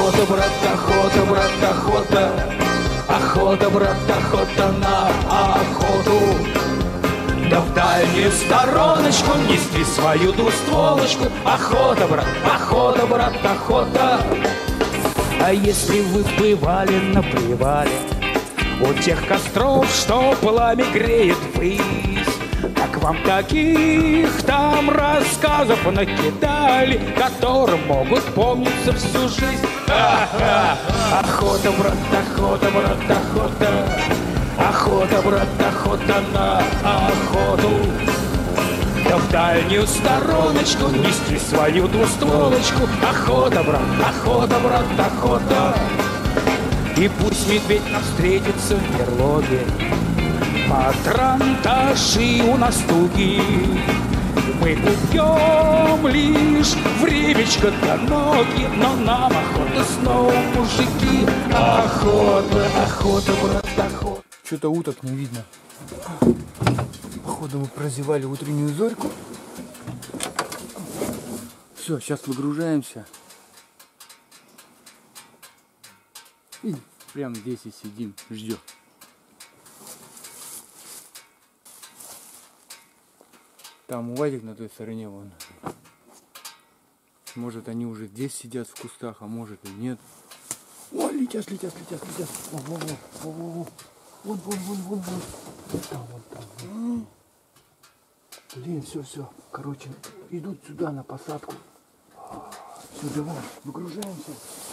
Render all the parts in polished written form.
Охота, брат, охота, брат, охота. Охота, брат, охота на охоту. Да в дальнюю стороночку нести свою двустволочку. Охота, брат, охота. А если вы бывали на привале у тех костров, что пламя греет ввысь, как вам таких там рассказов накидали, которым могут помниться всю жизнь? Охота, брат, охота, брат, охота. Охота, брат, охота на охоту. Да в дальнюю стороночку нести свою двустволочку. Охота, брат, охота. И пусть медведь нам встретится в берлоге, патронташи у нас туги, мы убьем лишь времечко до ноги, но нам охота снова, мужики. Охота, охота, брат, охота. Что-то уток не видно. Походу мы прозевали утреннюю зорьку. Все, сейчас выгружаемся. И прямо здесь и сидим, ждем. Там УАЗик на той стороне вон. Может они уже здесь сидят в кустах, а может и нет. О, летят. Во. Вон. Там. Блин, все. Короче, идут сюда на посадку. Все, давай, выгружаемся.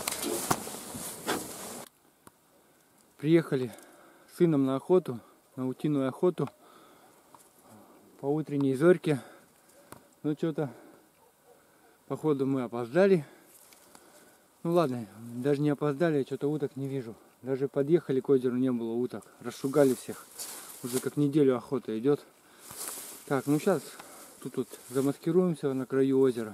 Приехали с сыном на охоту, на утиную охоту. По утренней зорьке. Ну что-то, походу мы опоздали. Ну ладно, даже не опоздали, что-то уток не вижу. Даже подъехали к озеру, не было уток. Расшугали всех. Уже как неделю охота идет. Так, ну сейчас тут вот замаскируемся на краю озера.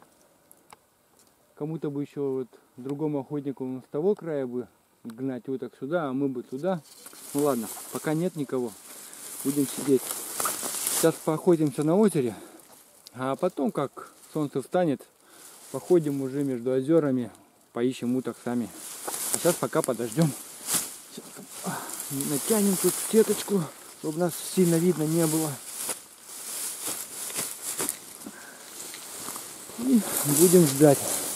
Кому-то бы еще вот другому охотнику с того края бы гнать уток сюда, а мы бы туда. Ну ладно, пока нет никого. Будем сидеть. Сейчас поохотимся на озере. А потом, как солнце встанет, походим уже между озерами, поищем уток сами. А сейчас пока подождем. Натянем тут сеточку, чтобы нас сильно видно не было. И будем ждать.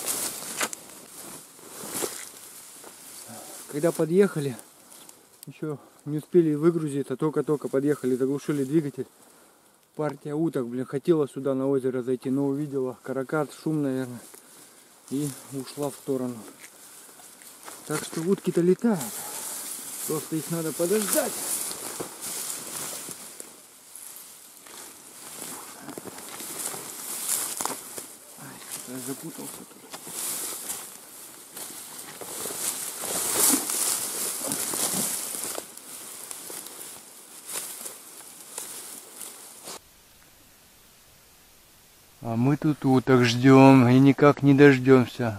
Когда подъехали, еще не успели выгрузиться, только-только подъехали, заглушили двигатель. Партия уток, хотела сюда на озеро зайти, но увидела каракат, шум, наверное, и ушла в сторону. Так что утки-то летают. Просто их надо подождать. Я запутался тут. А мы тут уток ждем и никак не дождемся.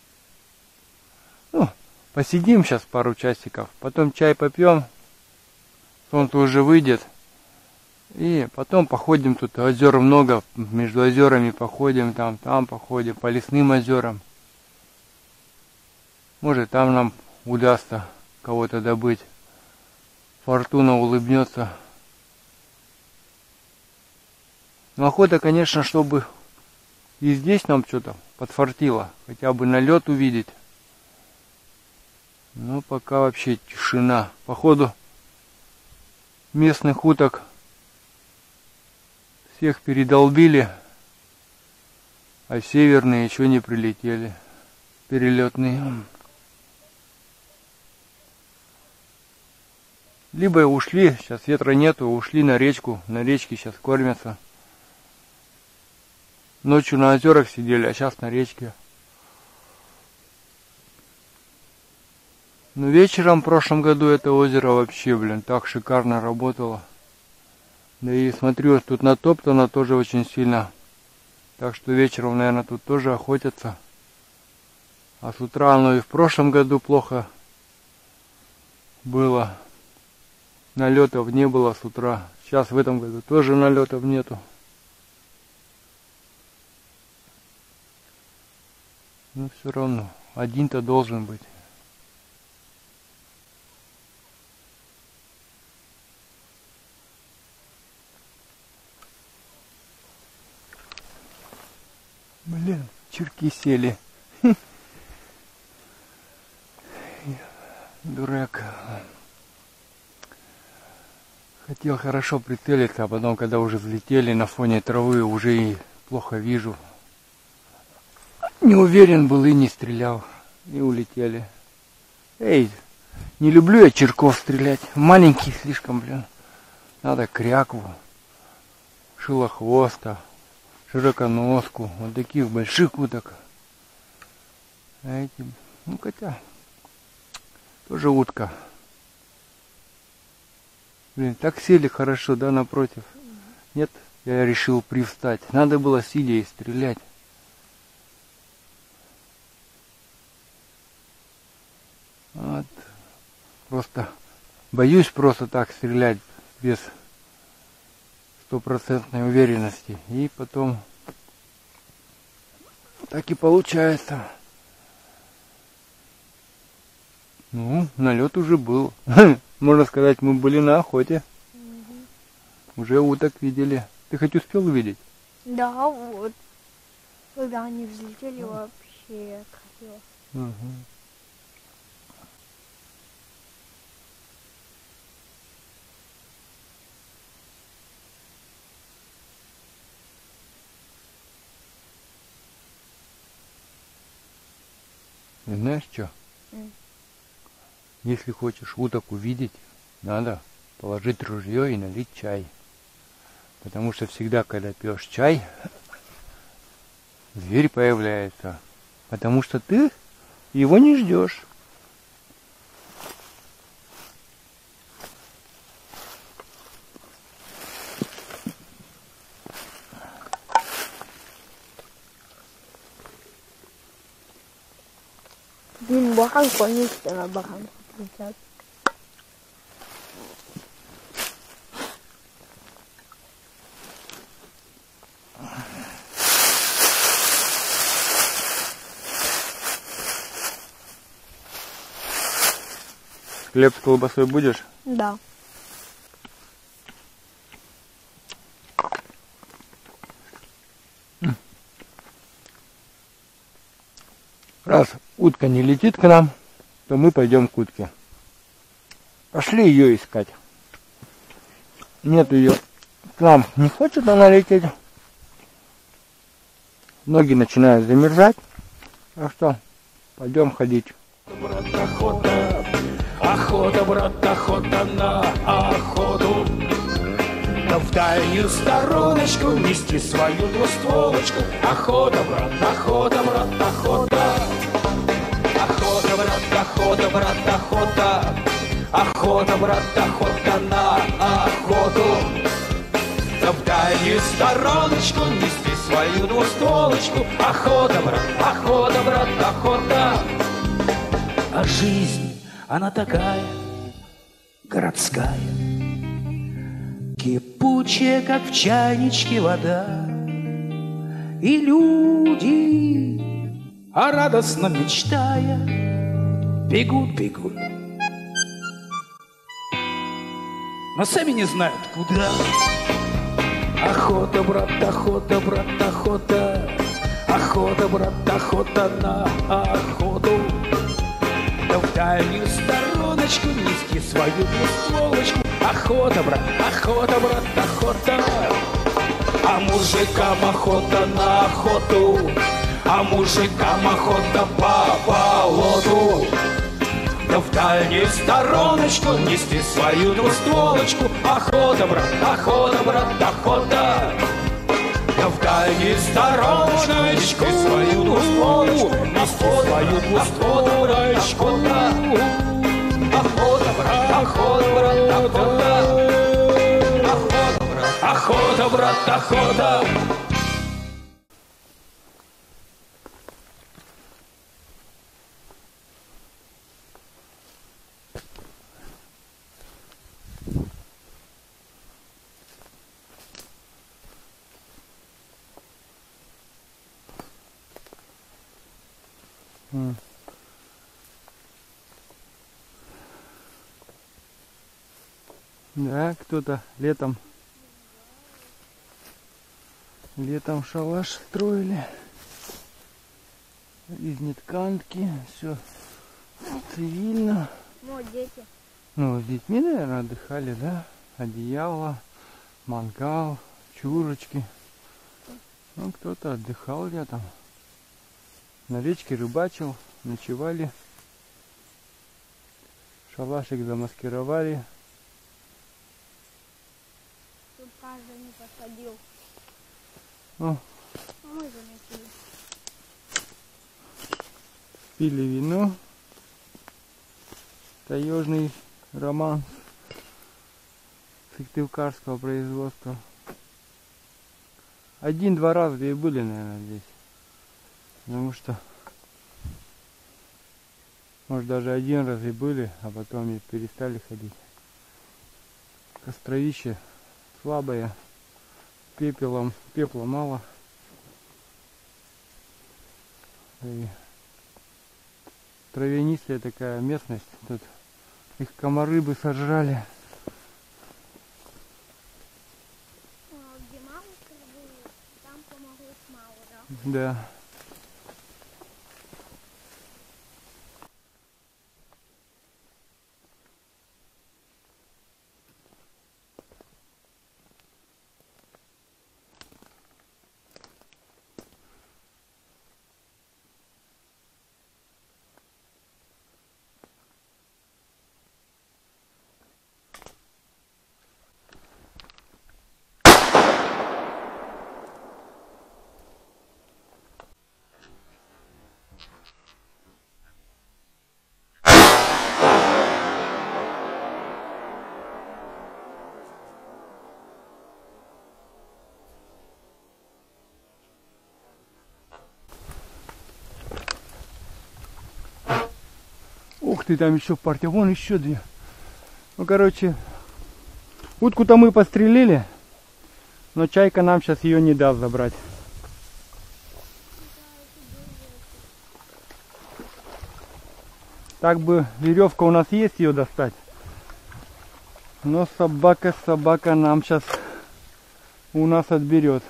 Ну, посидим сейчас пару часиков, потом чай попьем, солнце уже выйдет, и потом походим, тут озер много, между озерами походим, там походим, по лесным озерам. Может там нам удастся кого-то добыть, фортуна улыбнется. Но охота, конечно, чтобы и здесь нам что-то подфартило, хотя бы налет увидеть. Но пока вообще тишина. Походу местных уток всех передолбили, а северные еще не прилетели. Перелетные. Либо ушли, сейчас ветра нету, ушли на речку, на речке сейчас кормятся. Ночью на озерах сидели, а сейчас на речке. Но вечером в прошлом году это озеро вообще, так шикарно работало. Да и смотрю, тут натоптано тоже очень сильно. Так что вечером, наверное, тут тоже охотятся. А с утра оно и в прошлом году плохо было. Налетов не было с утра. Сейчас в этом году тоже налетов нету. Но все равно один-то должен быть. Блин, черки сели. Дурак. Хотел хорошо прицелиться, а потом, когда уже взлетели на фоне травы, уже и плохо вижу. Не уверен был и не стрелял. И улетели. Эй, не люблю я черков стрелять. Маленький слишком, блин. Надо крякву, шилохвоста, широконоску. Вот таких больших уток. А эти, ну хотя, тоже утка. Блин, так сели хорошо, да, напротив? Нет, я решил привстать. Надо было сидя и стрелять. Вот. Просто боюсь просто так стрелять без стопроцентной уверенности. И потом так и получается. Ну, налет уже был. Можно сказать, мы были на охоте. Уже уток видели. Ты хоть успел увидеть? Да, вот. Когда они взлетели, вообще красиво. Угу. И знаешь что? Если хочешь уток увидеть, надо положить ружье и налить чай. Потому что всегда, когда пьешь чай, зверь появляется. Потому что ты его не ждешь. Блин, баран конечный на баран летят. Хлеб с колбасой будешь? Да. Раз утка не летит к нам, то мы пойдем к утке. Пошли ее искать. Нет ее. К нам не хочет она лететь. Ноги начинают замерзать. Так что пойдем ходить. Брат, охота, охота, брат, охота на охоту. Да в дальнюю стороночку нести свою двустволочку. Охота, брат, охота, брат, охота. Охота, брат, охота, брат, охота. Охота, брат, охота на охоту. Да в дальнюю стороночку нести свою двустволочку. Охота, брат, охота. А жизнь, она такая городская, кипучая, как в чайничке вода. И люди, а радостно мечтая, бегут, бегут, но сами не знают куда. Охота, брат, охота, брат, охота. Охота, брат, охота на охоту. Да в дальнюю стороночку нести свою двустволочку. Охота, брат, охота. А мужикам охота на охоту. А мужикам охота по болоту. Да в дальнюю стороночку нести свою двустволочку. Охота, брат, охота. Да в дальнюю стороночку нести свою двустволочку. Нести свою двустволочку. Охота, брат, охота. Охота, брат, охота. Да, кто-то летом шалаш строили. Из нетканки, все цивильно. Ну, дети. Ну, с детьми, наверное, отдыхали, да? Одеяло, мангал, чурочки. Ну, кто-то отдыхал летом. На речке рыбачил, ночевали. Шалашик замаскировали. Тут каждый не посадил. Ну, Мы заметили. пили вино. Таежный роман сыктывкарского производства. Один-два раза и были, наверное, здесь. Потому что, может, даже один раз и были, а потом и перестали ходить. Костровище слабое, пепла мало. И травянистая такая местность. Тут их комары бы сожрали. Где мало было, там помогло мало, да? Да. Ух ты, там еще партия. Вон еще две. Ну, короче, утку-то мы пострелили, но чайка нам сейчас ее не даст забрать. Так бы веревка у нас есть ее достать. Но собака нам сейчас у нас отберет.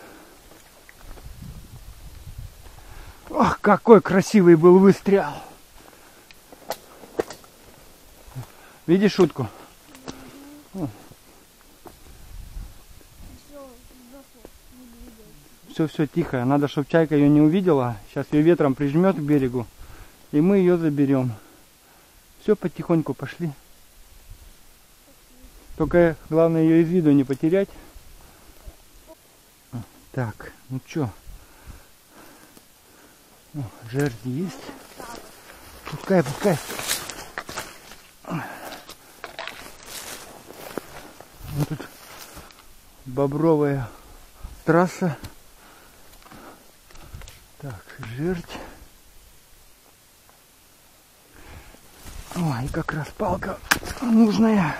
Ох, какой красивый был выстрел. Видишь утку? Все, тихо. Надо, чтобы чайка ее не увидела. Сейчас ее ветром прижмет к берегу. И мы ее заберем. Все, потихоньку пошли. Только главное ее из виду не потерять. Так, ну что? Жерди есть? Пускай. Вот тут бобровая трасса. Так, жердь. Ой, как раз палка нужная.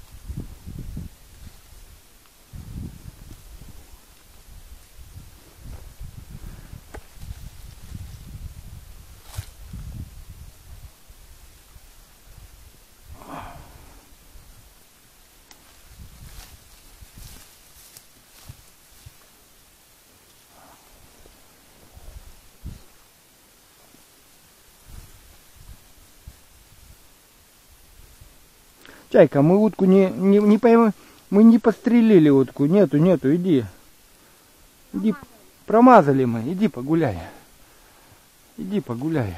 Чайка, мы утку не поймем, мы не подстрелили утку. Нету, иди. Иди, промазали мы, иди погуляй. Иди погуляй.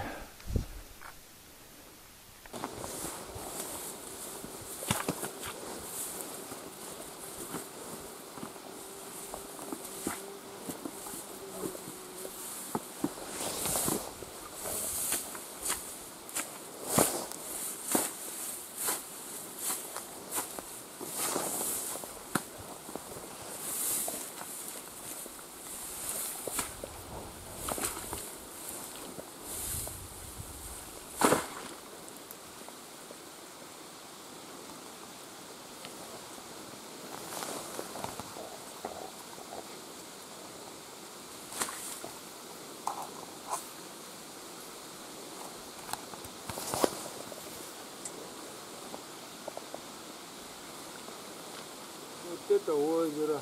это озеро.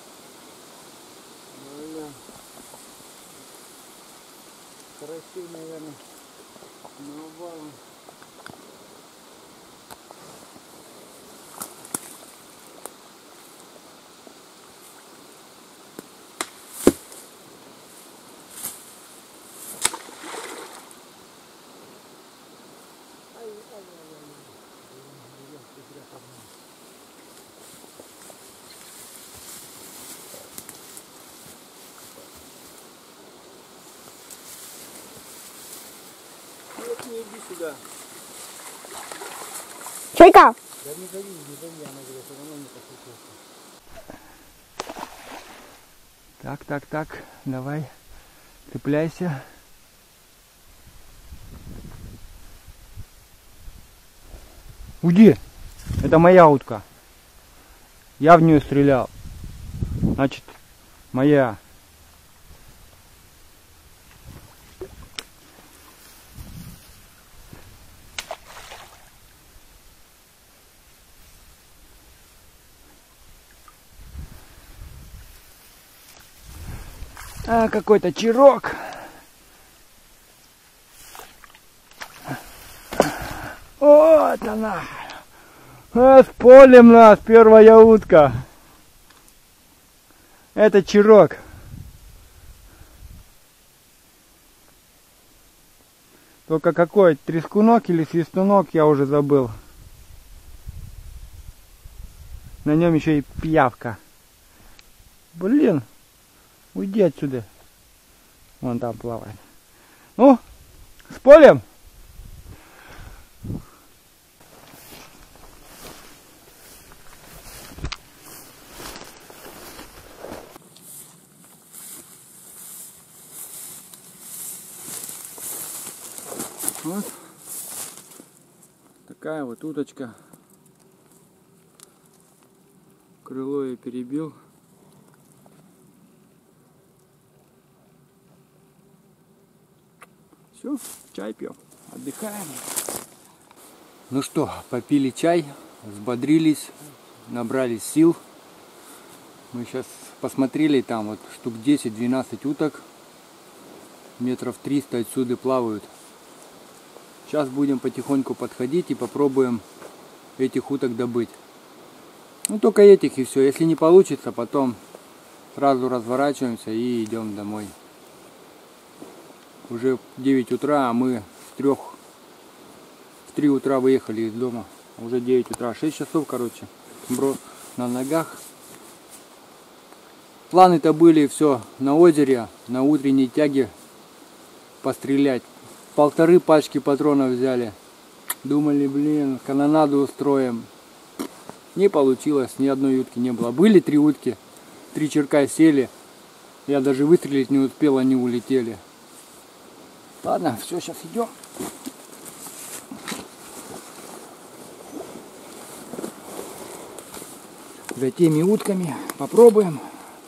Блин. Красиво, наверное. Навалом. Нет, не иди сюда. Чайка! Да не зови, она говорит, все равно не послушался. Так, давай, цепляйся. Уйди! Это моя утка. Я в нее стрелял. Значит, моя. А, какой-то чирок. Вот она. А, с полем нас первая утка. Это чирок. Только какой? Трескунок или свистунок, я уже забыл. На нем еще и пиявка. Блин. Уйди отсюда. Вон там плавает. Ну, с полем. Вот такая вот уточка. Крыло я перебил. Все, чай пьем, отдыхаем. Ну что, попили чай, взбодрились, набрали сил. Мы сейчас посмотрели, там вот штук 10-12 уток. Метров 300 отсюда плавают. Сейчас будем потихоньку подходить и попробуем этих уток добыть. Ну только этих и все. Если не получится, потом сразу разворачиваемся и идем домой. Уже 9 утра, а мы в 3 утра выехали из дома. Уже 9 утра, 6 часов, короче, на ногах. Планы-то были все на озере, на утренней тяге пострелять. 1,5 пачки патронов взяли. Думали, блин, канонаду устроим. Не получилось, ни одной утки не было. Были 3 утки, 3 черка сели. Я даже выстрелить не успел, они улетели. Ладно, все, сейчас идем. За теми утками попробуем.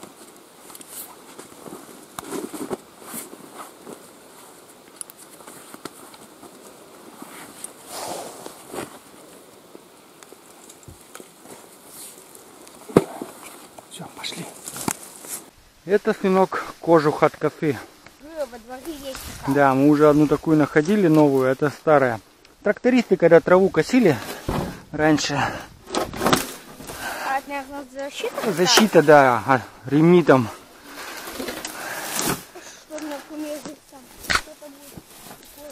Все, пошли. Это сынок кожух от косы. Да, мы уже одну такую находили, новую, это старая. Трактористы, когда траву косили раньше. А это, наверное, защита? Защита, да, ремни там. Что мне помежить там? Что-то будет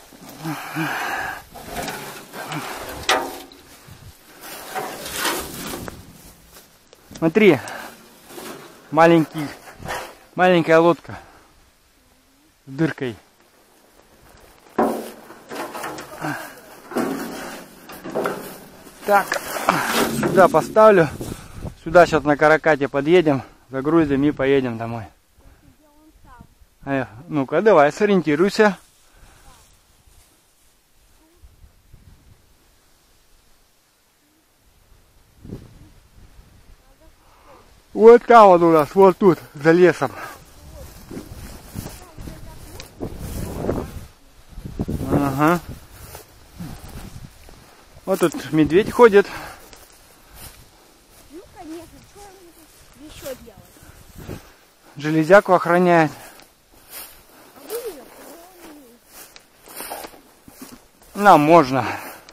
такое. Смотри, маленькая лодка с дыркой. Так, сюда поставлю. Сюда сейчас на каракате подъедем, загрузим и поедем домой. Ну-ка, давай, сориентируйся. Вот там вот у нас, вот тут, за лесом. Ага. Вот тут медведь ходит. Ну, конечно, что железяку охраняет. Нам можно.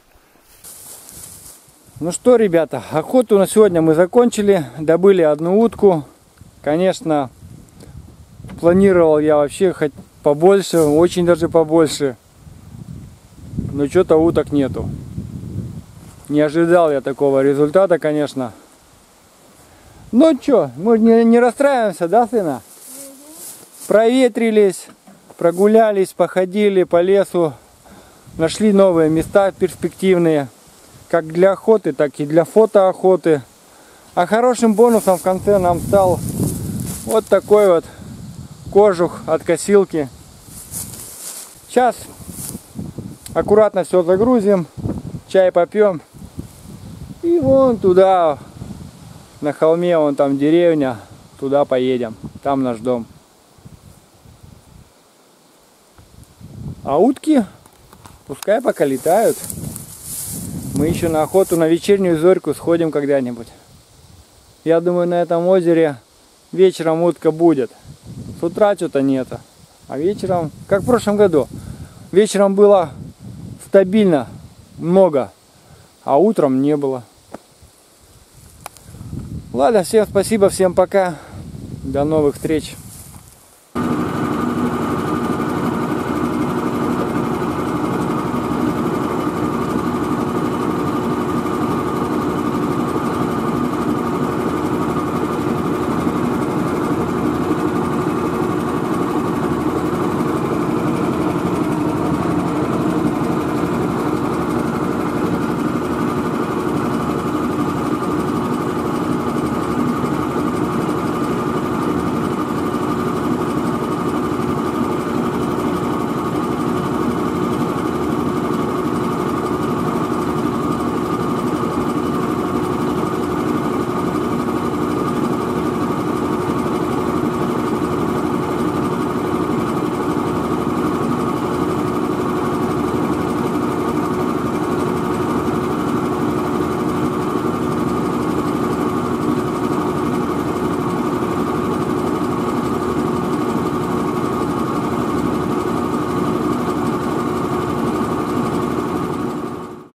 Ну что, ребята, охоту на сегодня мы закончили. Добыли одну утку. Конечно, планировал я вообще хоть побольше, очень даже побольше. Но что-то уток нету. Не ожидал я такого результата, конечно. Ну что, мы не расстраиваемся, да, сына? Проветрились, прогулялись, походили по лесу. Нашли новые места перспективные. Как для охоты, так и для фотоохоты. А хорошим бонусом в конце нам стал вот такой вот кожух от косилки. Сейчас аккуратно все загрузим, чай попьем. И вон туда, на холме, вон там деревня, туда поедем. Там наш дом. А утки пускай пока летают. Мы еще на охоту, на вечернюю зорьку сходим когда-нибудь. Я думаю, на этом озере вечером утка будет. С утра что-то нету. А вечером, как в прошлом году, вечером было стабильно много, а утром не было. Ладно, всем спасибо, всем пока. До новых встреч.